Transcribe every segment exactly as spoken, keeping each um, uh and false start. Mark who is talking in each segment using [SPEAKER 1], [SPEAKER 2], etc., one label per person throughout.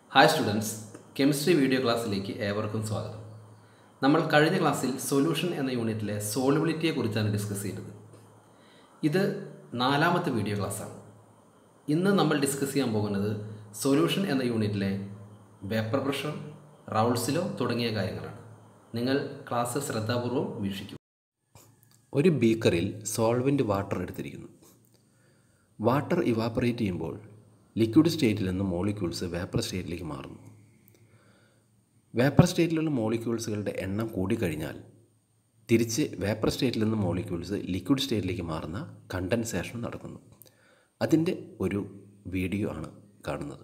[SPEAKER 1] Hi students, chemistry video ക്ലാസ്സിലേക്ക് ഏവർക്കും സ്വാഗതം. നമ്മൾ കഴിഞ്ഞ ക്ലാസ്സിൽ സൊല്യൂഷൻ എന്ന യൂണിറ്റിലെ സോളിബിലിറ്റിയെക്കുറിച്ചാണ് ഡിസ്കസ് ചെയ്തത്. ഇത് നാലാമത്തെ വീഡിയോ ക്ലാസ്സാണ്. ഇന്ന് നമ്മൾ ഡിസ്കസ് ചെയ്യാൻ പോകുന്നത് സൊല്യൂഷൻ എന്ന യൂണിറ്റിലെ വേപ്പർ പ്രഷർ, റൗൾസ് ലോ തുടങ്ങിയ കാര്യങ്ങളാണ്. നിങ്ങൾ ക്ലാസ് ശ്രദ്ധാപൂർവം വീക്ഷിക്കും.
[SPEAKER 2] ഒരു ബീക്കറിൽ സോൾവെൻറ്റ് വാട്ടർ എടുത്തിരിക്കുന്നു. വാട്ടർ ഇവാപ്പറേറ്റ് ചെയ്യുമ്പോൾ ലിക്വിഡ് സ്റ്റേറ്റിൽ നിന്ന് മോളിക്യൂൾസ് വേപ്പർ സ്റ്റേറ്റിലേക്ക് മാറുന്നു. വേപ്പർ സ്റ്റേറ്റിലുള്ള മോളിക്യൂൾസുകളുടെ എണ്ണം കൂടിക്കഴിഞ്ഞാൽ തിരിച്ച് വേപ്പർ സ്റ്റേറ്റിൽ നിന്ന് മോളിക്യൂൾസ് ലിക്വിഡ് സ്റ്റേറ്റിലേക്ക് മാറുന്ന കണ്ടൻസേഷൻ നടക്കുന്നു. അതിൻ്റെ ഒരു വീഡിയോ ആണ് കാണുന്നത്.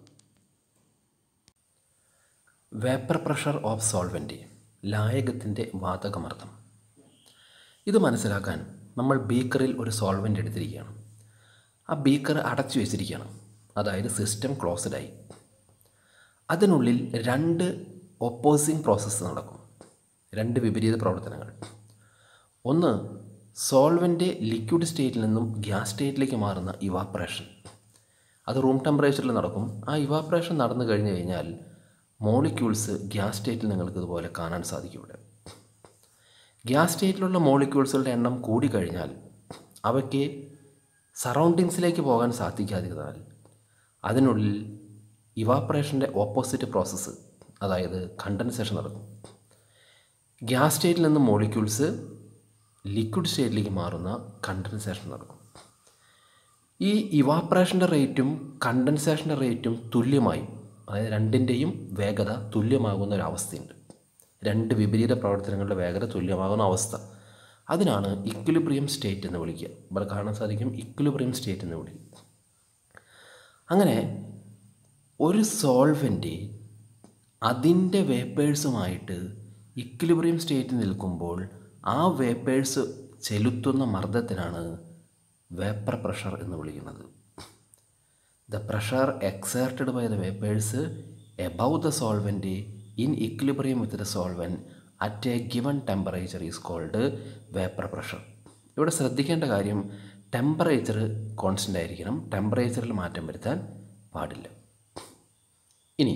[SPEAKER 2] വേപ്പർ പ്രഷർ ഓഫ് സോൾവെൻറ്റ്, ലായകത്തിൻ്റെ വാതകമർദ്ദം. ഇത് മനസ്സിലാക്കാൻ നമ്മൾ ബീക്കറിൽ ഒരു സോൾവെൻ്റ് എടുത്തിരിക്കുകയാണ്. ആ ബീക്കർ അടച്ചു വെച്ചിരിക്കുകയാണ്, അതായത് സിസ്റ്റം ക്ലോസ്ഡായി. അതിനുള്ളിൽ രണ്ട് ഒപ്പോസിങ് പ്രോസസ്സ് നടക്കും, രണ്ട് വിപരീത പ്രവർത്തനങ്ങൾ. ഒന്ന്, സോൾവെൻ്റ് ലിക്വിഡ് സ്റ്റേറ്റിൽ നിന്നും ഗ്യാസ് സ്റ്റേറ്റിലേക്ക് മാറുന്ന ഇവാപ്പറേഷൻ. അത് റൂം ടെമ്പറേച്ചറിൽ നടക്കും. ആ ഇവാപ്പറേഷൻ നടന്നു കഴിഞ്ഞു കഴിഞ്ഞാൽ മോളിക്യൂൾസ് ഗ്യാസ് സ്റ്റേറ്റിൽ നിങ്ങൾക്ക് ഇതുപോലെ കാണാൻ സാധിക്കും. ഇവിടെ ഗ്യാസ് സ്റ്റേറ്റിലുള്ള മോളിക്യൂൾസുകളുടെ എണ്ണം കൂടിക്കഴിഞ്ഞാൽ അവയ്ക്ക് സറൗണ്ടിങ്സിലേക്ക് പോകാൻ സാധിക്കാതിരുന്നാൽ അതിനുള്ളിൽ ഇവാപ്പറേഷൻ്റെ ഓപ്പോസിറ്റ് പ്രോസസ്സ്, അതായത് കണ്ടൻസേഷൻ നടക്കും. ഗ്യാസ് സ്റ്റേറ്റിൽ നിന്ന് മോളിക്യൂൾസ് ലിക്വിഡ് സ്റ്റേറ്റിലേക്ക് മാറുന്ന കണ്ടൻസേഷൻ നടക്കും. ഈ ഇവാപ്പറേഷൻ്റെ റേറ്റും കണ്ടൻസേഷൻ്റെ റേറ്റും തുല്യമായി, അതായത് രണ്ടിൻ്റെയും വേഗത തുല്യമാകുന്ന ഒരവസ്ഥയുണ്ട്. രണ്ട് വിപരീത പ്രവർത്തനങ്ങളുടെ വേഗത തുല്യമാകുന്ന അവസ്ഥ, അതിനാണ് ഇക്വിലിബ്രിയം സ്റ്റേറ്റ് എന്ന് വിളിക്കുക. ഇവിടെ കാണാൻ സാധിക്കും ഇക്വിലിബ്രിയം സ്റ്റേറ്റ് എന്ന് വിളിക്കും. അങ്ങനെ ഒരു സോൾവെൻ്റ് അതിൻ്റെ വേപ്പേഴ്സുമായിട്ട് ഇക്വിലിബ്രിയം സ്റ്റേറ്റ് നിൽക്കുമ്പോൾ ആ വേപ്പേഴ്സ് ചെലുത്തുന്ന മർദ്ദത്തിനാണ് വേപ്പർ പ്രഷർ എന്ന് വിളിക്കുന്നത്. The pressure exerted by the vapours above the solvent in equilibrium with the solvent at a given temperature is called vapour pressure. ഇവിടെ ശ്രദ്ധിക്കേണ്ട കാര്യം, ടെമ്പറേച്ചർ കോൺസ്റ്റൻ്റ് ആയിരിക്കണം, ടെമ്പറേച്ചറിൽ മാറ്റം വരുത്താൻ പാടില്ല. ഇനി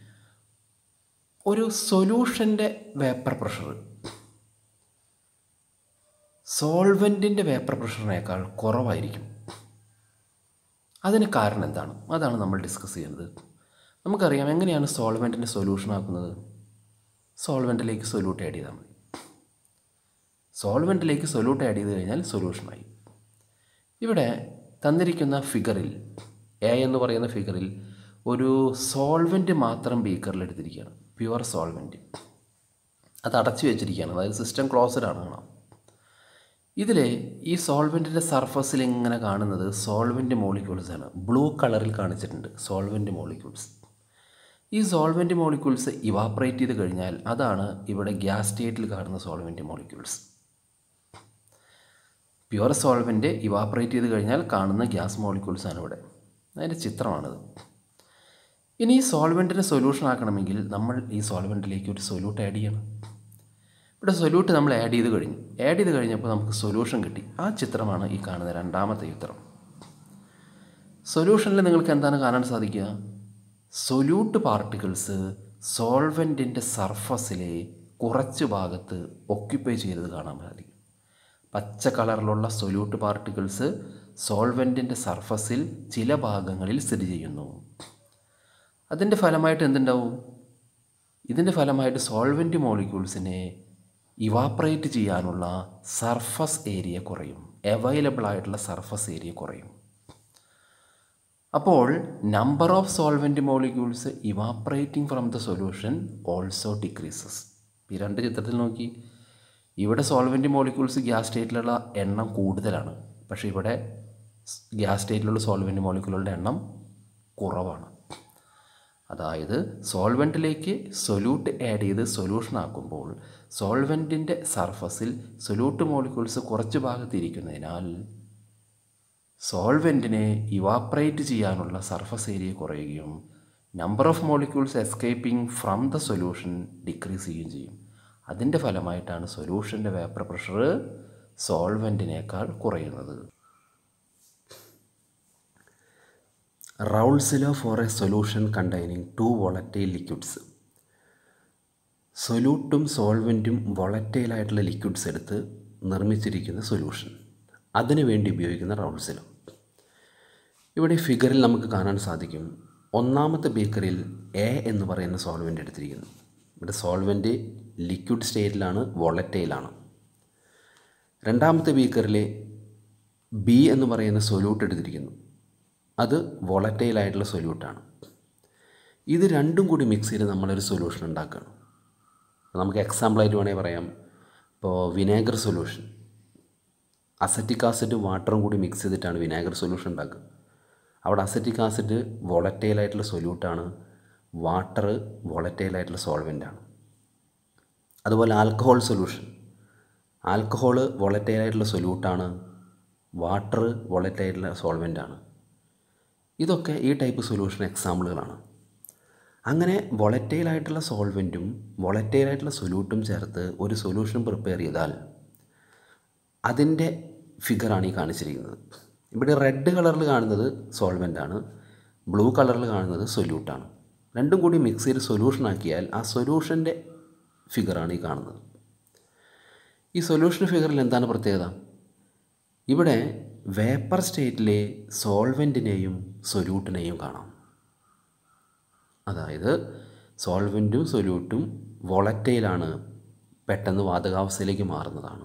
[SPEAKER 2] ഒരു സൊല്യൂഷൻ്റെ വേപ്പർ പ്രഷർ സോൾവെൻറ്റിൻ്റെ വേപ്പർ പ്രഷറിനേക്കാൾ കുറവായിരിക്കും. അതിന് കാരണം എന്താണ്? അതാണ് നമ്മൾ ഡിസ്കസ് ചെയ്യുന്നത്. നമുക്കറിയാം എങ്ങനെയാണ് സോൾവെൻറ്റിൻ്റെ സൊല്യൂഷൻ ആക്കുന്നത്. സോൾവെൻറ്റിലേക്ക് സൊല്യൂട്ട് ആഡ് ചെയ്താൽ മതി. സോൾവെൻറ്റിലേക്ക് സൊല്യൂട്ട് ആഡ് ചെയ്ത് കഴിഞ്ഞാൽ സൊല്യൂഷനായി. ഇവിടെ തന്നിരിക്കുന്ന ഫിഗറിൽ, എ എന്ന് പറയുന്ന ഫിഗറിൽ ഒരു സോൾവെൻറ്റ് മാത്രം ബീക്കറിൽ എടുത്തിരിക്കുകയാണ്, പ്യുവർ സോൾവെൻറ്റ്. അത് അടച്ചു വെച്ചിരിക്കുകയാണ്, അതായത് സിസ്റ്റം ക്ലോസ്ഡ് ആണ്. കാണാം ഇതിൽ ഈ സോൾവെൻറ്റിൻ്റെ സർഫസിൽ ഇങ്ങനെ കാണുന്നത് സോൾവെൻറ്റ് മോളിക്യൂൾസ് ആണ്. ബ്ലൂ കളറിൽ കാണിച്ചിട്ടുണ്ട് സോൾവെൻറ്റ് മോളിക്യൂൾസ്. ഈ സോൾവെൻറ്റ് മോളിക്യൂൾസ് ഇവാപ്പറേറ്റ് ചെയ്ത് കഴിഞ്ഞാൽ അതാണ് ഇവിടെ ഗ്യാസ് സ്റ്റേറ്റിൽ കാണുന്ന solvent molecules. Pure solvent evaporate ചെയ്ത് കഴിഞ്ഞാൽ കാണുന്ന ഗ്യാസ് മോളിക്യൂൾസ് ആണ് ഇവിടെ. അതിൻ്റെ ചിത്രമാണിത്. ഇനി ഈ സോൾവെൻറ്റിനെ സൊല്യൂഷൻ ആക്കണമെങ്കിൽ നമ്മൾ ഈ സോൾവെൻറ്റിലേക്ക് ഒരു സൊല്യൂട്ട് ആഡ് ചെയ്യണം. ഇവിടെ സൊല്യൂട്ട് നമ്മൾ ആഡ് ചെയ്ത് കഴിഞ്ഞു. ആഡ് ചെയ്ത് കഴിഞ്ഞപ്പോൾ നമുക്ക് സൊല്യൂഷൻ കിട്ടി. ആ ചിത്രമാണ് ഈ കാണുന്ന രണ്ടാമത്തെ ചിത്രം. സൊല്യൂഷനിൽ നിങ്ങൾക്ക് എന്താണ് കാണാൻ സാധിക്കുക? സൊല്യൂട്ട് പാർട്ടിക്കിൾസ് സോൾവെൻറ്റിൻ്റെ സർഫസിലെ കുറച്ച് ഭാഗത്ത് ഒക്യുപ്പൈ ചെയ്തത് കാണാൻ സാധിക്കും. പച്ച കളറിലുള്ള സൊല്യൂട്ട് പാർട്ടിക്കിൾസ് സോൾവെൻറ്റിൻ്റെ സർഫസിൽ ചില ഭാഗങ്ങളിൽ സ്ഥിതി ചെയ്യുന്നു. അതിൻ്റെ ഫലമായിട്ട് എന്തുണ്ടാവും? ഇതിൻ്റെ ഫലമായിട്ട് സോൾവെൻറ്റ് മോളിക്യൂൾസിനെ ഇവാപ്പറേറ്റ് ചെയ്യാനുള്ള സർഫസ് ഏരിയ കുറയും, അവൈലബിൾ ആയിട്ടുള്ള സർഫസ് ഏരിയ കുറയും. അപ്പോൾ number of solvent molecules evaporating from the solution also decreases. ഈ രണ്ട് ചിത്രത്തിൽ നോക്കി, ഇവിടെ സോൾവെൻറ്റ് മോളിക്യൂൾസ് ഗ്യാസ് സ്റ്റേറ്റിലുള്ള എണ്ണം കൂടുതലാണ്, പക്ഷേ ഇവിടെ ഗ്യാസ് സ്റ്റേറ്റിലുള്ള സോൾവെൻറ്റ് മോളിക്യൂളുകളുടെ എണ്ണം കുറവാണ്. അതായത് സോൾവെൻറ്റിലേക്ക് സൊല്യൂട്ട് ആഡ് ചെയ്ത് സൊല്യൂഷൻ ആക്കുമ്പോൾ സോൾവെൻറ്റിൻ്റെ സർഫസിൽ സൊല്യൂട്ട് മോളിക്യൂൾസ് കുറച്ച് ഭാഗത്തിരിക്കുന്നതിനാൽ സോൾവെൻറ്റിനെ ഇവാപ്പറേറ്റ് ചെയ്യാനുള്ള സർഫസ് ഏരിയ കുറയുകയും number of molecules escaping from the solution decrease ചെയ്യുകയും ചെയ്യും. അതിൻ്റെ ഫലമായിട്ടാണ് സൊല്യൂഷൻ്റെ വേപ്പർ പ്രഷർ സോൾവെൻറ്റിനേക്കാൾ കുറയുന്നത്. Raoult's law for a solution containing two volatile liquids. സൊല്യൂട്ടും സോൾവെൻറ്റും വോളറ്റൈലായിട്ടുള്ള ലിക്വിഡ്സ് എടുത്ത് നിർമ്മിച്ചിരിക്കുന്ന സൊല്യൂഷൻ, അതിനു വേണ്ടി ഉപയോഗിക്കുന്ന റൗൾസ് ലോ. ഇവിടെ ഫിഗറിൽ നമുക്ക് കാണാൻ സാധിക്കും, ഒന്നാമത്തെ ബീക്കറിൽ എ എന്ന് പറയുന്ന സോൾവെൻ്റ് എടുത്തിരിക്കുന്നു. ഇവിടെ സോൾവെൻ്റ് ലിക്വിഡ് സ്റ്റേറ്റിലാണ്, വോളറ്റൈലാണ്. രണ്ടാമത്തെ ബീക്കറിൽ ബി എന്ന് പറയുന്ന സൊല്യൂട്ട് എടുത്തിരിക്കുന്നു, അത് വോളറ്റൈലായിട്ടുള്ള സൊല്യൂട്ടാണ്. ഇത് രണ്ടും കൂടി മിക്സ് ചെയ്ത് നമ്മളൊരു സൊല്യൂഷൻ ഉണ്ടാക്കുകയാണ്. നമുക്ക് എക്സാമ്പിളായിട്ട് വേണമെങ്കിൽ പറയാം, ഇപ്പോൾ വിനേഗർ സൊല്യൂഷൻ, അസറ്റിക് ആസിഡും വാട്ടറും കൂടി മിക്സ് ചെയ്തിട്ടാണ് വിനേഗർ സൊല്യൂഷൻ ഉണ്ടാക്കുക. അവിടെ അസറ്റിക് ആസിഡ് വോളറ്റൈലായിട്ടുള്ള സൊല്യൂട്ടാണ്, വാട്ടർ വോളറ്റൈലായിട്ടുള്ള സോൾവെൻ്റാണ്. അതുപോലെ ആൽക്കഹോൾ സൊല്യൂഷൻ, ആൽക്കഹോൾ വോളറ്റൈലായിട്ടുള്ള സൊല്യൂട്ടാണ്, വാട്ടർ വോളറ്റൈലായിട്ടുള്ള സോൾവെൻ്റാണ്. ഇതൊക്കെ ഈ ടൈപ്പ് സൊല്യൂഷൻ എക്സാമ്പിളുകളാണ്. അങ്ങനെ വോളറ്റൈലായിട്ടുള്ള സോൾവെൻറ്റും വോളറ്റൈലായിട്ടുള്ള സൊല്യൂട്ടും ചേർത്ത് ഒരു സൊല്യൂഷൻ പ്രിപ്പയർ ചെയ്താൽ അതിൻ്റെ ഫിഗറാണ് ഈ കാണിച്ചിരിക്കുന്നത്. ഇവിടെ റെഡ് കളറിൽ കാണുന്നത് സോൾവെൻ്റാണ്, ബ്ലൂ കളറിൽ കാണുന്നത് സൊല്യൂട്ടാണ്. രണ്ടും കൂടി മിക്സ് ചെയ്ത് സൊല്യൂഷൻ ആക്കിയാൽ ആ സൊല്യൂഷൻ്റെ ഫിഗറാണ് ഈ കാണുന്നത്. ഈ സൊല്യൂഷൻ ഫിഗറിൽ എന്താണ് പ്രത്യേകത? ഇവിടെ വേപ്പർ സ്റ്റേറ്റിലെ സോൾവെൻറ്റിനെയും സൊല്യൂട്ടിനെയും കാണാം. അതായത് സോൾവെൻറ്റും സൊല്യൂട്ടും വോളറ്റൈലാണ്, പെട്ടെന്ന് വാതകാവസ്ഥയിലേക്ക് മാറുന്നതാണ്.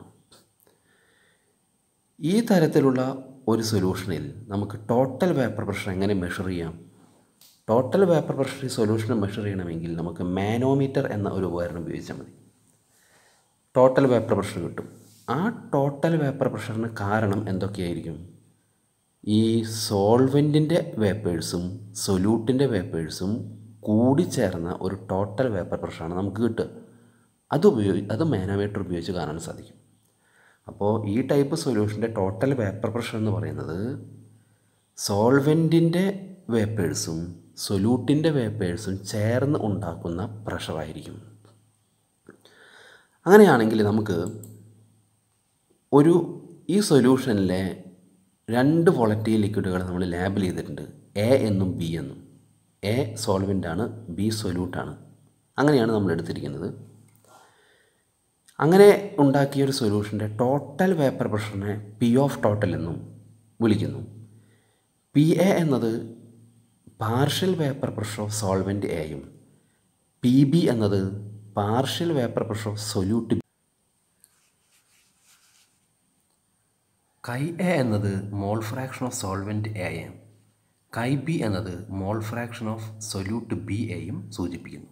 [SPEAKER 2] ഈ തരത്തിലുള്ള ഒരു സൊല്യൂഷനിൽ നമുക്ക് ടോട്ടൽ വേപ്പർ പ്രഷർ എങ്ങനെ മെഷർ ചെയ്യാം? ടോട്ടൽ വേപ്പർ പ്രഷർ ഈ സൊല്യൂഷനെ മെഷർ ചെയ്യണമെങ്കിൽ നമുക്ക് മാനോമീറ്റർ എന്ന ഒരു ഉപകരണം ഉപയോഗിച്ചാൽ മതി. ടോട്ടൽ വേപ്പർ പ്രഷർ കിട്ടും. ആ ടോട്ടൽ വേപ്പർ പ്രഷറിന് കാരണം എന്തൊക്കെയായിരിക്കും? ഈ സോൾവെൻറ്റിൻ്റെ വേപ്പേഴ്സും സൊല്യൂട്ടിൻ്റെ വേപ്പേഴ്സും കൂടിച്ചേർന്ന ഒരു ടോട്ടൽ വേപ്പർ പ്രഷറാണ് നമുക്ക് കിട്ടുക. അത് ഉപയോഗി അത് മാനോമീറ്റർ ഉപയോഗിച്ച് കാണാൻ സാധിക്കും. അപ്പോൾ ഈ ടൈപ്പ് സൊല്യൂഷൻ്റെ ടോട്ടൽ വേപ്പർ പ്രഷർ എന്ന് പറയുന്നത് സോൾവെൻറ്റിൻ്റെ വേപ്പേഴ്സും സൊല്യൂട്ടിൻ്റെ വേപ്പേഴ്സും ചേർന്ന് ഉണ്ടാക്കുന്ന പ്രഷറായിരിക്കും. അങ്ങനെയാണെങ്കിൽ നമുക്ക് ഒരു ഈ സൊല്യൂഷനിലെ രണ്ട് വോളറ്റൈൽ ലിക്വിഡുകൾ നമ്മൾ ലേബൽ ചെയ്തിട്ടുണ്ട്, എ എന്നും ബി എന്നും. എ സോൾവെൻ്റാണ്, ബി സൊല്യൂട്ടാണ്. അങ്ങനെയാണ് നമ്മൾ എടുത്തിരിക്കുന്നത്. അങ്ങനെ ഉണ്ടാക്കിയ ഒരു സൊല്യൂഷൻ്റെ ടോട്ടൽ വേപ്പർ പ്രഷറിനെ പി ഓഫ് ടോട്ടൽ എന്നും വിളിക്കുന്നു. പി എ എന്നത് partial vapour pressure of solvent എയും പി ബി എന്നത് partial vapour pressure of solute. Chi A എന്നത് മോൾ ഫ്രാക്ഷൻ ഓഫ് സോൾവെൻറ്റ് എയും കൈ ബി എന്നത് mole fraction of solute B എയും സൂചിപ്പിക്കുന്നു.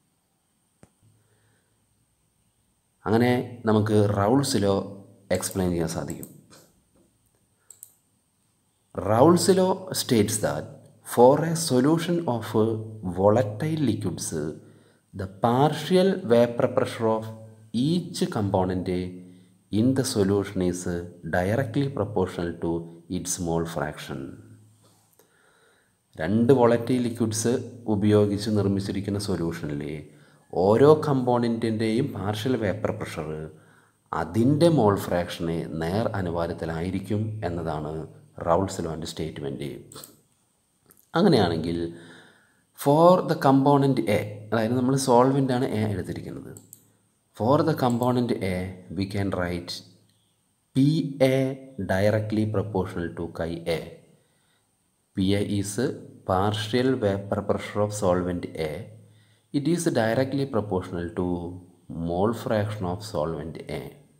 [SPEAKER 2] അങ്ങനെ നമുക്ക് റൗൾസ് ലോ എക്സ്പ്ലെയിൻ ചെയ്യാൻ സാധിക്കും. Raoult's law states that four a solution of volatile liquids the partial vapor pressure of each component in the solution is directly proportional to its mole fraction. രണ്ട് volatile liquids ഉപയോഗിച്ച് നിർമ്മിച്ചിരിക്കുന്ന സൊല്യൂഷനിൽ ഓരോ കമ്പോണൻറ്റിൻ്റെയും partial vapour pressure അതിൻ്റെ മോൾ ഫ്രാക്ഷന് നേർ അനുപാതത്തിലായിരിക്കും എന്നതാണ് Raoult's ലോൻ്റെ സ്റ്റേറ്റ്മെൻറ്റ്. അങ്ങനെയാണെങ്കിൽ ഫോർ ദ കമ്പോണൻറ്റ് എ, അതായത് നമ്മൾ സോൾവെൻ്റാണ് എ എടുത്തിരിക്കുന്നത്. For the component A we can write P A directly proportional to chi A. P A is partial vapour pressure of solvent A. It is directly proportional to mole fraction of solvent A.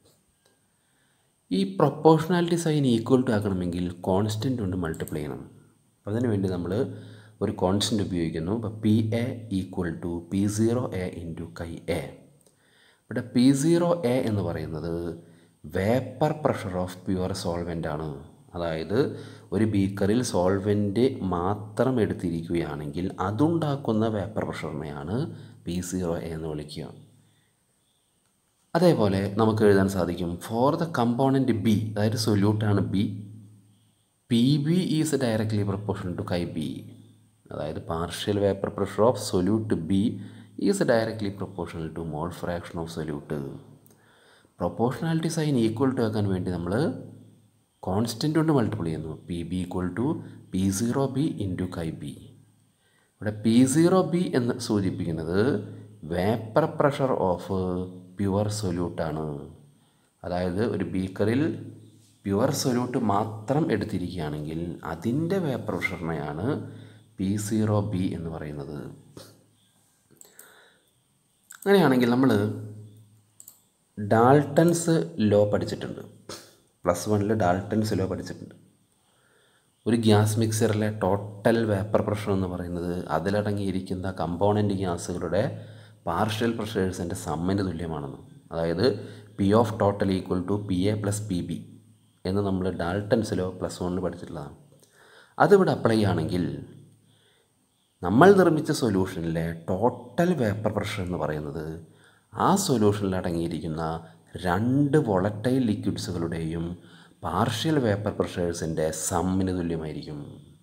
[SPEAKER 2] ഈ proportionality sign equal to ആക്കണമെങ്കിൽ constant കൊണ്ട് multiply ചെയ്യണം. അപ്പോൾ അതിന് വേണ്ടി നമ്മൾ ഒരു constant ഉപയോഗിക്കുന്നു. അപ്പോൾ P A equal to P zero A into chi A. ഇവിടെ പി സീറോ എ എന്ന് പറയുന്നത് vapour pressure of pure solvent ആണ്. അതായത് ഒരു ബീക്കറിൽ സോൾവെൻറ്റ് മാത്രം എടുത്തിരിക്കുകയാണെങ്കിൽ അതുണ്ടാക്കുന്ന വേപ്പർ പ്രഷറിനെയാണ് പി സീറോ എ എന്ന് വിളിക്കുക. അതേപോലെ നമുക്ക് എഴുതാൻ സാധിക്കും ഫോർ ദ കമ്പോണൻറ്റ് ബി, അതായത് സൊല്യൂട്ടാണ് B, P B is directly proportional to chi B. അതായത് partial vapour pressure of solute B is directly proportional to mole fraction of solute. Proportionality sign equal to ആക്കാൻ വേണ്ടി നമ്മൾ constant കൊണ്ട് multiple ചെയ്യുന്നു. P B equal to P zero B into chi B. ഇവിടെ P zero B എന്ന് സൂചിപ്പിക്കുന്നത് vapour pressure of pure സൊല്യൂട്ടാണ്. അതായത് ഒരു ബീക്കറിൽ പ്യുവർ സൊല്യൂട്ട് മാത്രം എടുത്തിരിക്കുകയാണെങ്കിൽ അതിൻ്റെ വേപ്പർ പ്രഷറിനെയാണ് പി സീറോ ബി എന്ന് പറയുന്നത്. അങ്ങനെയാണെങ്കിൽ നമ്മൾ ഡാൾട്ടൻസ് ലോ പഠിച്ചിട്ടുണ്ട്. പ്ലസ് വണ്ണിൽ ഡാൾട്ടൻസ് ലോ പഠിച്ചിട്ടുണ്ട്. ഒരു ഗ്യാസ് മിക്സറിലെ ടോട്ടൽ വേപ്പർ പ്രഷർ എന്ന് പറയുന്നത് അതിലടങ്ങിയിരിക്കുന്ന കമ്പോണൻറ്റ് ഗ്യാസുകളുടെ പാർഷ്യൽ പ്രഷേഴ്സിൻ്റെ സമ്മിന് തുല്യമാണെന്ന്. അതായത് P of total equal to P A plus P B എന്ന് നമ്മൾ ഡാൾട്ടൻസ് ലോ പ്ലസ് വണ്ണിൽ പഠിച്ചിട്ടുള്ളതാണ്. അതിവിടെ അപ്ലൈ ചെയ്യുകയാണെങ്കിൽ നമ്മൾ നിർമ്മിച്ച സൊല്യൂഷനിലെ ടോട്ടൽ വേപ്പർ പ്രഷർ എന്ന് പറയുന്നത് ആ സൊല്യൂഷനിൽ അടങ്ങിയിരിക്കുന്ന രണ്ട് വോളറ്റൈൽ ലിക്വിഡ്സുകളുടെയും പാർഷ്യൽ വേപ്പർ പ്രഷേഴ്സിൻ്റെ സമ്മിന് തുല്യമായിരിക്കും.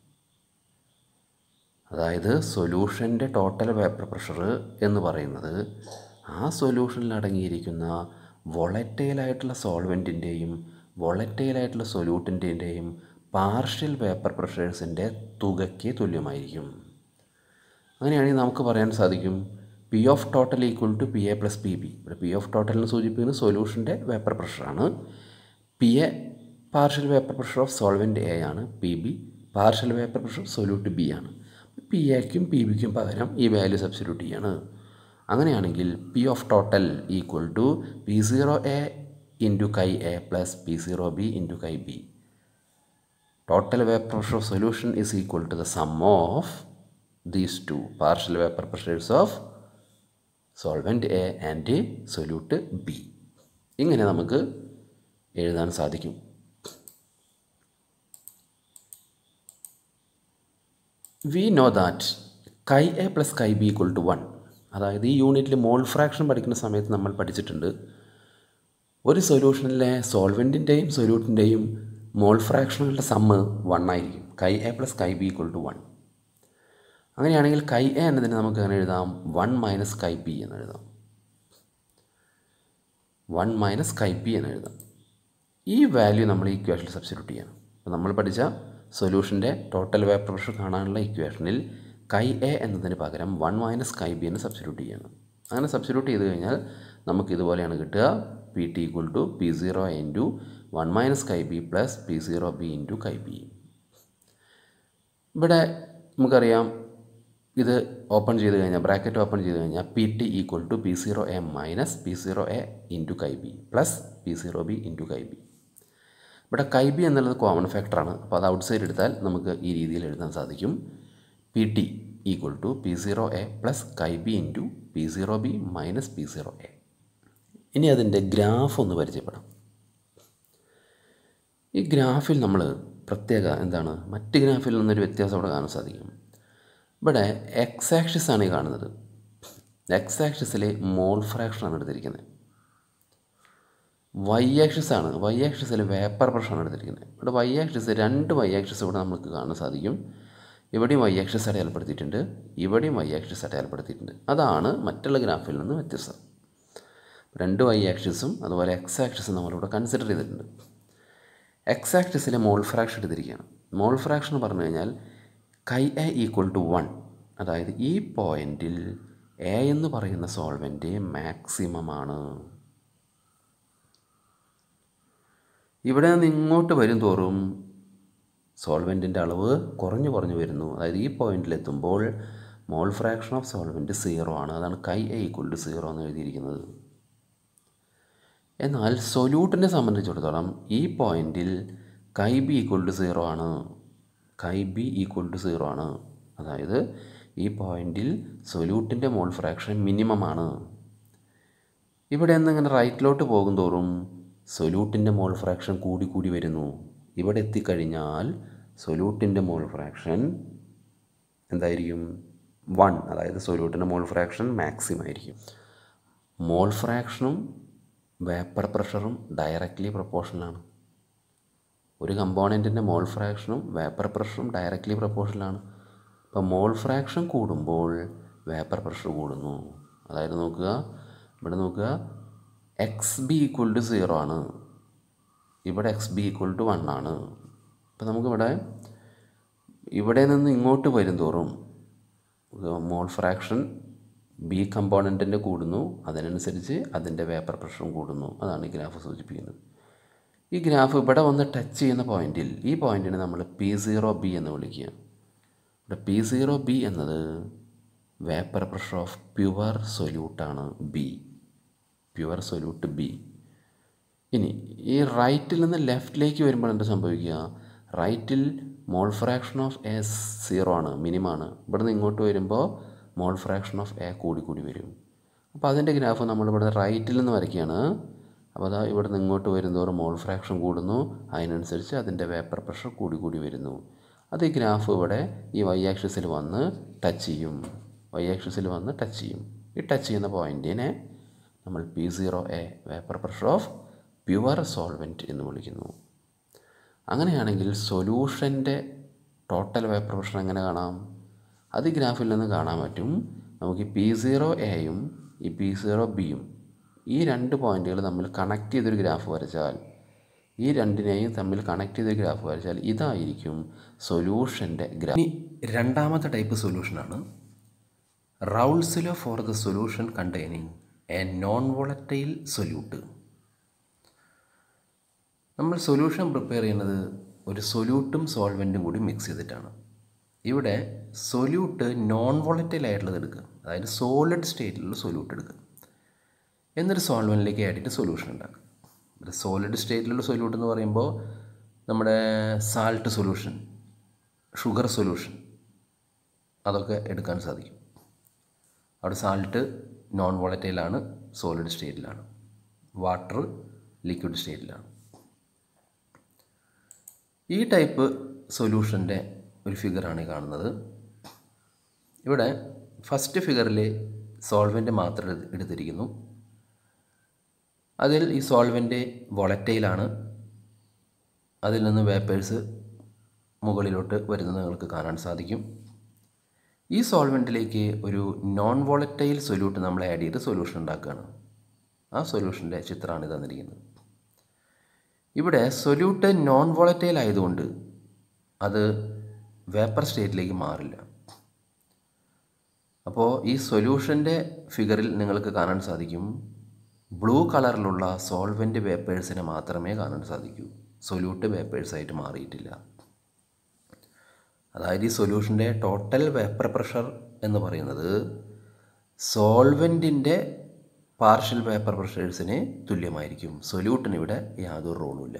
[SPEAKER 2] അതായത് സൊല്യൂഷൻ്റെ ടോട്ടൽ വേപ്പർ പ്രഷർ എന്ന് പറയുന്നത് ആ സൊല്യൂഷനിൽ അടങ്ങിയിരിക്കുന്ന വോളറ്റൈലായിട്ടുള്ള സോൾവെൻറ്റിൻ്റെയും വോളറ്റൈലായിട്ടുള്ള സൊല്യൂട്ടിൻ്റെയും പാർഷ്യൽ വേപ്പർ പ്രഷേഴ്സിൻ്റെ തുകയ്ക്ക് തുല്യമായിരിക്കും. അങ്ങനെയാണെങ്കിൽ നമുക്ക് പറയാൻ സാധിക്കും P of total equal to P A plus P B. ഇവിടെ പി ഓഫ് ടോട്ടലിന് സൂചിപ്പിക്കുന്നത് സൊല്യൂഷൻ്റെ വേപ്പർ പ്രഷറാണ്. P A partial vapour pressure of solvent A ആണ്. P B partial vapour pressure solute B ആണ്. പി എക്കും പി ബിക്കും പകരം ഈ വാല്യൂ സബ്സ്റ്റിറ്റ്യൂട്ട് ചെയ്യാണ്. അങ്ങനെയാണെങ്കിൽ P of total equal to P zero A into chi A plus P zero B into chi B. Total vapour pressure of solution is equal to the sum of these two partial vapour pressures of solvent A and solute B. ഇങ്ങനെ നമുക്ക് എഴുതാൻ സാധിക്കും. We know that chi A plus chi B equal to one. അതായത് ഈ യൂണിറ്റിൽ mole fraction പഠിക്കുന്ന സമയത്ത് നമ്മൾ പഠിച്ചിട്ടുണ്ട് ഒരു സൊല്യൂഷനിലെ സോൾവെൻറ്റിൻ്റെയും സൊല്യൂട്ടിൻ്റെയും മോൾ ഫ്രാക്ഷനുകളുടെ സമ്മ് വൺ ആയിരിക്കും. Chi A plus chi B equal to one. അങ്ങനെയാണെങ്കിൽ കൈ എ എന്നതിന് നമുക്ക് അങ്ങനെ എഴുതാം വൺ മൈനസ് കൈ ബി എന്ന് എഴുതാം. വൺ മൈനസ് കൈ ബി എന്ന് എഴുതാം. ഈ വാല്യൂ നമ്മൾ ഈ ഇക്വേഷനിൽ സബ്സ്റ്റിറ്റ്യൂട്ട് ചെയ്യണം. അപ്പോൾ നമ്മൾ പഠിച്ച സൊല്യൂഷൻ്റെ ടോട്ടൽ വേപ്പർ പ്രഷർ കാണാനുള്ള ഇക്വേഷനിൽ കൈ എ എന്നതിന് പകരം വൺ മൈനസ് കൈ ബി എന്ന് സബ്സ്റ്റിറ്റ്യൂട്ട് ചെയ്യണം. അങ്ങനെ സബ്സ്റ്റിറ്റ്യൂട്ട് ചെയ്ത് കഴിഞ്ഞാൽ നമുക്ക് ഇതുപോലെയാണ് കിട്ടുക. P T equal to P zero into one minus chi B plus P zero B into chi B. ഇവിടെ നമുക്കറിയാം ഇത് ഓപ്പൺ ചെയ്ത് കഴിഞ്ഞാൽ ബ്രാക്കറ്റ് ഓപ്പൺ ചെയ്ത് കഴിഞ്ഞാൽ P T equal to P zero A minus P zero A into chi B plus P zero B into chi B. ഇവിടെ chi B എന്നുള്ളത് common ഫാക്ടറാണ്. അപ്പോൾ അത് ഔട്ട് സൈഡ് എടുത്താൽ നമുക്ക് ഈ രീതിയിൽ എഴുതാൻ സാധിക്കും. P T equal to P zero A plus chi B into P zero B minus P zero A. ഇനി അതിൻ്റെ ഗ്രാഫ് ഒന്ന് പരിചയപ്പെടാം. ഈ ഗ്രാഫിൽ നമ്മൾ പ്രത്യേക എന്താണ് മറ്റ് ഗ്രാഫിൽ നിന്നൊരു വ്യത്യാസം അവിടെ കാണാൻ സാധിക്കും. ഇവിടെ എക്സ് ആക്സിസ് ആണ് ഈ കാണുന്നത്. എക്സ് ആക്സിസിൽ മോൾ ഫ്രാക്ഷനാണ് എടുത്തിരിക്കുന്നത്. വൈ ആക്സിസ് ആണ് വൈ ആക്സിസിൽ വേപ്പർ പ്രഷറാണ് എടുത്തിരിക്കുന്നത്. ഇവിടെ വൈ ആക്സിസ് രണ്ട് വൈ ആക്സിസ് ഇവിടെ നമുക്ക് കാണാൻ സാധിക്കും. ഇവിടെയും വൈ ആക്സിസ് അടയാളപ്പെടുത്തിയിട്ടുണ്ട്, ഇവിടെയും വൈ ആക്സിസ് അടയാളപ്പെടുത്തിയിട്ടുണ്ട്. അതാണ് മറ്റുള്ള ഗ്രാഫിൽ നിന്ന് വ്യത്യസ്തം. രണ്ട് വൈ ആക്സിസും അതുപോലെ എക്സ് ആക്സിസും നമ്മളിവിടെ കൺസിഡർ ചെയ്തിട്ടുണ്ട്. എക്സ് ആക്സിസിലെ മോൾ ഫ്രാക്ഷൻ എടുത്തിരിക്കുകയാണ്. മോൾ ഫ്രാക്ഷൻ പറഞ്ഞു കഴിഞ്ഞാൽ chi A equal to one. അതായത് ഈ പോയിൻറ്റിൽ എ എന്ന് പറയുന്ന സോൾവെൻറ്റ് മാക്സിമമാണ്. ഇവിടെ നിന്ന് ഇങ്ങോട്ട് വരും തോറും സോൾവെൻറ്റിൻ്റെ അളവ് കുറഞ്ഞു കുറഞ്ഞു വരുന്നു. അതായത് ഈ പോയിൻറ്റിലെത്തുമ്പോൾ mole fraction of solvent zero ആണ്. അതാണ് chi A equal to zero എന്ന് എഴുതിയിരിക്കുന്നത്. എന്നാൽ സൊല്യൂട്ടിനെ സംബന്ധിച്ചിടത്തോളം ഈ പോയിൻറ്റിൽ കൈ ബി ഈക്വൽ ടു സീറോ ആണ്. കൈ ബി ഈക്വൽ ടു സീറോ ആണ്. അതായത് ഈ പോയിൻറ്റിൽ സൊല്യൂട്ടിൻ്റെ മോൾ ഫ്രാക്ഷൻ മിനിമം ആണ്. ഇവിടെ നിന്ന് ഇങ്ങനെ റൈറ്റിലോട്ട് പോകും തോറും സൊല്യൂട്ടിൻ്റെ മോൾ ഫ്രാക്ഷൻ കൂടി കൂടി വരുന്നു. ഇവിടെ എത്തിക്കഴിഞ്ഞാൽ സൊല്യൂട്ടിൻ്റെ മോൾ ഫ്രാക്ഷൻ എന്തായിരിക്കും? വൺ. അതായത് സൊല്യൂട്ടിൻ്റെ മോൾ ഫ്രാക്ഷൻ മാക്സിമം ആയിരിക്കും. മോൾ ഫ്രാക്ഷനും വേപ്പർ പ്രഷറും ഡയറക്റ്റ്ലി പ്രൊപ്പോർഷണലാണ്. ഒരു കമ്പോണൻറ്റിൻ്റെ മോൾ ഫ്രാക്ഷനും വേപ്പർ പ്രഷറും ഡയറക്റ്റ്ലി പ്രൊപ്പോർഷണലാണ്. അപ്പോൾ മോൾ ഫ്രാക്ഷൻ കൂടുമ്പോൾ വേപ്പർ പ്രഷർ കൂടുന്നു. അതായത് നോക്കുക, ഇവിടെ നോക്കുക, X B equal to zero ആണ്. ഇവിടെ X B equal to one ആണ്. അപ്പോൾ നമുക്കിവിടെ ഇവിടെ നിന്ന് ഇങ്ങോട്ട് വരും തോറും മോൾ ഫ്രാക്ഷൻ ബി കമ്പോണൻറ്റിൻ്റെ കൂടുന്നു, അതിനനുസരിച്ച് അതിൻ്റെ വേപ്പർ പ്രഷറും കൂടുന്നു. അതാണ് ഈ ഗ്രാഫ് സൂചിപ്പിക്കുന്നത്. ഈ ഗ്രാഫ് ഇവിടെ വന്ന് ടച്ച് ചെയ്യുന്ന പോയിന്റിൽ, ഈ പോയിന്റിനെ നമ്മൾ പി സീറോ ബി എന്ന് വിളിക്കുക. ഇവിടെ പി സീറോ ബി എന്നത് വേപ്പർ പ്രഷർ ഓഫ് പ്യുവർ സൊല്യൂട്ടാണ് ബി, പ്യുവർ സൊല്യൂട്ട് ബി. ഇനി ഈ റൈറ്റിൽ നിന്ന് ലെഫ്റ്റിലേക്ക് വരുമ്പോൾ എന്താ സംഭവിക്കുക? റൈറ്റിൽ mole fraction of A zero ആണ്, മിനിമാണ്. ഇവിടെ നിന്ന് ഇങ്ങോട്ട് വരുമ്പോൾ മോൾ ഫ്രാക്ഷൻ ഓഫ് എ കൂടി കൂടി വരും. അപ്പോൾ അതിൻ്റെ ഗ്രാഫ് നമ്മളിവിടെ റൈറ്റിൽ നിന്ന് വരയ്ക്കുകയാണ്. അപ്പോൾ അതാ ഇവിടെ നിന്ന് ഇങ്ങോട്ട് വരുന്നതോറും മോൾ ഫ്രാക്ഷൻ കൂടുന്നു, അതിനനുസരിച്ച് അതിൻ്റെ വേപ്പർ പ്രഷർ കൂടി കൂടി വരുന്നു. അത് ഈ ഗ്രാഫ് ഇവിടെ ഈ വൈ ആക്സിസിൽ വന്ന് ടച്ച് ചെയ്യും, വൈ ആക്സിസിൽ വന്ന് ടച്ച് ചെയ്യും. ഈ ടച്ച് ചെയ്യുന്ന പോയിൻറ്റിനെ നമ്മൾ P zero A vapour pressure of pure solvent എന്ന് വിളിക്കുന്നു. അങ്ങനെയാണെങ്കിൽ സൊല്യൂഷൻ്റെ ടോട്ടൽ വേപ്പർ പ്രഷർ എങ്ങനെ കാണാം? അത് ഈ ഗ്രാഫിൽ നിന്ന് കാണാൻ പറ്റും. നമുക്ക് ഈ പി സീറോ എയും ഈ പി സീറോ ബിയും ഈ രണ്ട് പോയിൻറ്റുകൾ തമ്മിൽ കണക്ട് ചെയ്തൊരു ഗ്രാഫ് വരച്ചാൽ, ഈ രണ്ടിനെയും തമ്മിൽ കണക്ട് ചെയ്തൊരു ഗ്രാഫ് വരച്ചാൽ ഇതായിരിക്കും സൊല്യൂഷൻ്റെ ഗ്രാഫ്. ഇനി രണ്ടാമത്തെ ടൈപ്പ് സൊല്യൂഷനാണ് Raoult's law for the solution containing a non volatile solute. നമ്മൾ സൊല്യൂഷൻ പ്രിപ്പയർ ചെയ്യുന്നത് ഒരു സൊല്യൂട്ടും സോൾവെൻറ്റും കൂടി മിക്സ് ചെയ്തിട്ടാണ്. ഇവിടെ സൊല്യൂട്ട് നോൺ വോളറ്റൈൽ ആയിട്ടുള്ളത് എടുക്കുക, അതായത് സോളിഡ് സ്റ്റേറ്റിലുള്ള സൊല്യൂട്ട് എടുക്കുക, എന്നൊരു സോൾവെൻറ്റിലേക്ക് ആഡ് ചെയ്തിട്ട് സൊല്യൂഷൻ ഉണ്ടാക്കുക. ഒരു സോളിഡ് സ്റ്റേറ്റിലുള്ള സൊല്യൂട്ട് എന്ന് പറയുമ്പോൾ നമ്മുടെ സാൾട്ട് സൊല്യൂഷൻ, ഷുഗർ സൊല്യൂഷൻ, അതൊക്കെ എടുക്കാൻ സാധിക്കും. അവിടെ സാൾട്ട് നോൺ വോളറ്റൈലാണ്, സോളിഡ് സ്റ്റേറ്റിലാണ്. വാട്ടർ ലിക്വിഡ് സ്റ്റേറ്റിലാണ്. ഈ ടൈപ്പ് സൊല്യൂഷൻ്റെ ഒരു ഫിഗറാണ് ഈ കാണുന്നത്. ഇവിടെ ഫസ്റ്റ് ഫിഗറിൽ സോൾവെൻറ്റ് മാത്രം എടുത്തിരിക്കുന്നു. അതിൽ ഈ സോൾവെൻറ്റ് വോളറ്റൈലാണ്. അതിൽ നിന്ന് വേപ്പേഴ്സ് മുകളിലോട്ട് വരുന്നത് നിങ്ങൾക്ക് കാണാൻ സാധിക്കും. ഈ സോൾവെൻറ്റിലേക്ക് ഒരു നോൺ വോളറ്റൈൽ സൊല്യൂട്ട് നമ്മൾ ആഡ് ചെയ്ത് സൊല്യൂഷൻ ഉണ്ടാക്കുകയാണ്. ആ സൊല്യൂഷൻ്റെ ചിത്രമാണ് തന്നിരിക്കുന്നത്. ഇവിടെ സൊല്യൂട്ട് നോൺ വോളറ്റൈൽ ആയതുകൊണ്ട് അത് വേപ്പർ സ്റ്റേറ്റിലേക്ക് മാറില്ല. അപ്പോൾ ഈ സൊല്യൂഷൻ്റെ ഫിഗറിൽ നിങ്ങൾക്ക് കാണാൻ സാധിക്കും ബ്ലൂ കളറിലുള്ള സോൾവെൻറ്റ് വേപ്പേഴ്സിനെ മാത്രമേ കാണാൻ സാധിക്കൂ. സൊല്യൂട്ട് വേപ്പേഴ്സായിട്ട് മാറിയിട്ടില്ല. അതായത് ഈ സൊല്യൂഷൻ്റെ ടോട്ടൽ വേപ്പർ പ്രഷർ എന്ന് പറയുന്നത് സോൾവെൻറ്റിൻ്റെ പാർഷ്യൽ വേപ്പർ പ്രഷേഴ്സിന് തുല്യമായിരിക്കും. സൊല്യൂട്ടിന് ഇവിടെ യാതൊരു റോളുമില്ല.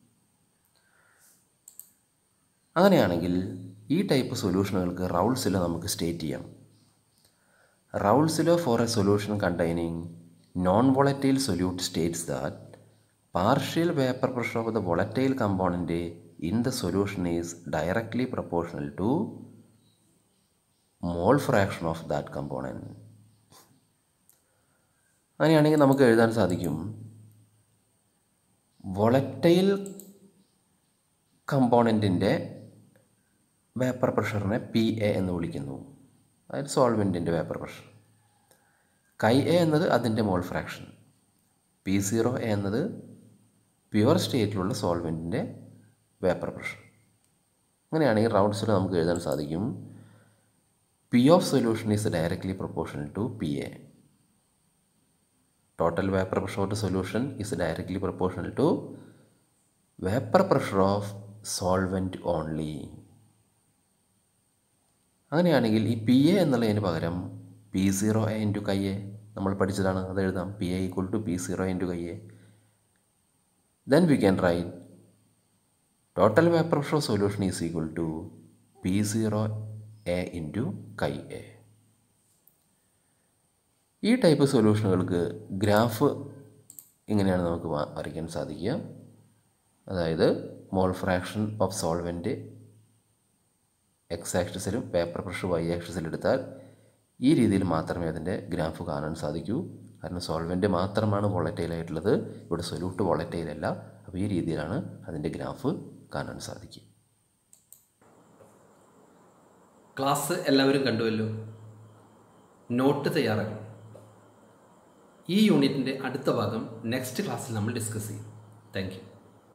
[SPEAKER 2] അങ്ങനെയാണെങ്കിൽ ഈ ടൈപ്പ് സൊല്യൂഷനുകൾക്ക് റൗൾസ് ലോ നമുക്ക് സ്റ്റേറ്റ് ചെയ്യാം. Raoult's law for a solution containing non volatile solute states that partial vapor pressure of the volatile component in the solution is directly proportional to mole fraction of that component. അങ്ങനെയാണെങ്കിൽ നമുക്ക് എഴുതാൻ സാധിക്കും volatile കമ്പോണൻറ്റിൻ്റെ vapour പ്രഷറിനെ P A എന്ന് വിളിക്കുന്നു. അതായത് സോൾവെൻറ്റിൻ്റെ വേപ്പർ പ്രഷർ. കൈ എ എന്നത് അതിൻ്റെ mole fraction. P zero A എന്നത് പ്യുവർ സ്റ്റേറ്റിലുള്ള സോൾവെൻറ്റിൻ്റെ വേപ്പർ പ്രഷർ. അങ്ങനെയാണെങ്കിൽ റൗൾസ് ലോ നമുക്ക് എഴുതാൻ സാധിക്കും P of solution is directly proportional to P A. Total vapour pressure of the solution is directly proportional to vapour pressure of solvent only. അങ്ങനെയാണെങ്കിൽ ഈ P A എന്നുള്ളതിന് പകരം P zero A into chi A നമ്മൾ പഠിച്ചതാണ്, അത് എഴുതാം. P A equal to P zero into chi A. Then we can write total vapor pressure solution is equal to P zero A into chi A. ഈ type സൊല്യൂഷനുകൾക്ക് graph ഇങ്ങനെയാണ് നമുക്ക് വരയ്ക്കാൻ സാധിക്കുക. അതായത് mole fraction of solvent X ആക്സിസിലും vapour pressure Y ആക്സിസിലും എടുത്താൽ ഈ രീതിയിൽ മാത്രമേ അതിൻ്റെ ഗ്രാഫ് കാണാൻ സാധിക്കൂ. കാരണം സോൾവെൻറ്റ് മാത്രമാണ് വോളറ്റൈൽ ആയിട്ടുള്ളത്, ഇവിടെ സൊല്യൂട്ട് വോളറ്റൈൽ അല്ല. അപ്പോൾ ഈ രീതിയിലാണ് അതിൻ്റെ ഗ്രാഫ് കാണാൻ സാധിക്കുക.
[SPEAKER 1] ക്ലാസ് എല്ലാവരും കണ്ടുവല്ലോ. നോട്ട് തയ്യാറാക്കണം. ഈ യൂണിറ്റിൻ്റെ അടുത്ത ഭാഗം നെക്സ്റ്റ് ക്ലാസ്സിൽ നമ്മൾ ഡിസ്കസ് ചെയ്യും. Thank U.